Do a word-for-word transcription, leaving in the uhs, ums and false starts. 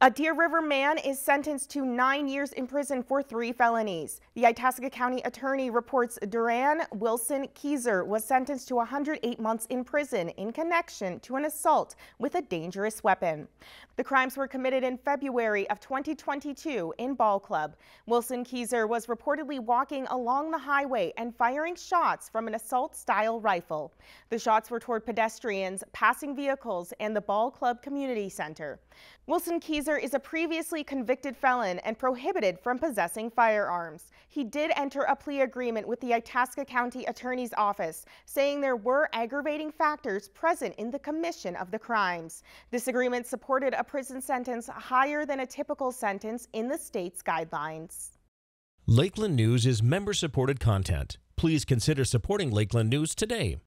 A Deer River man is sentenced to nine years in prison for three felonies. The Itasca County Attorney reports Duran Wilson Keyser was sentenced to one hundred eight months in prison in connection to an assault with a dangerous weapon. The crimes were committed in February of twenty twenty-two in Ball Club. Wilson Keyser was reportedly walking along the highway and firing shots from an assault-style rifle. The shots were toward pedestrians, passing vehicles, and the Ball Club Community Center. Wilson Keyser is a previously convicted felon and prohibited from possessing firearms. He did enter a plea agreement with the Itasca County Attorney's Office, saying there were aggravating factors present in the commission of the crimes. This agreement supported a prison sentence higher than a typical sentence in the state's guidelines. Lakeland News is member-supported content. Please consider supporting Lakeland News today.